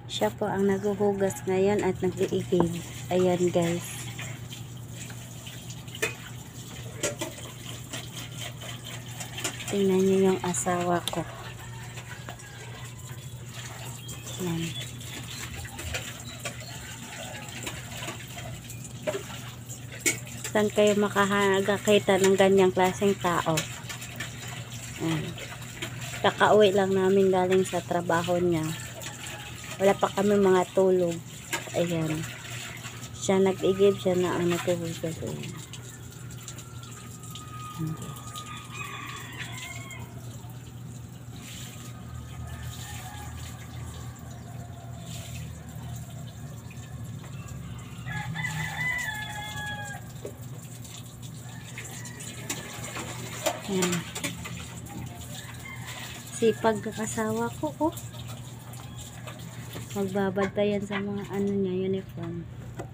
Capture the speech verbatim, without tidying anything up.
Siya po ang naghuhugas ngayon at nag-iigib. Ayan guys. Tingnan niyo yung asawa ko. Ayan. Saan kayo makakakita ng ganyang klaseng tao? Ayan. Kakauwi lang namin galing sa trabaho niya. Wala pa kami mga tulog. Ayan. Siya nag-igib, siya na ang naghuhugas. Ayan. Okay. Ayan. Sipag ng asawa ko, oh. Magbabantayan sa mga ano niya, uniform.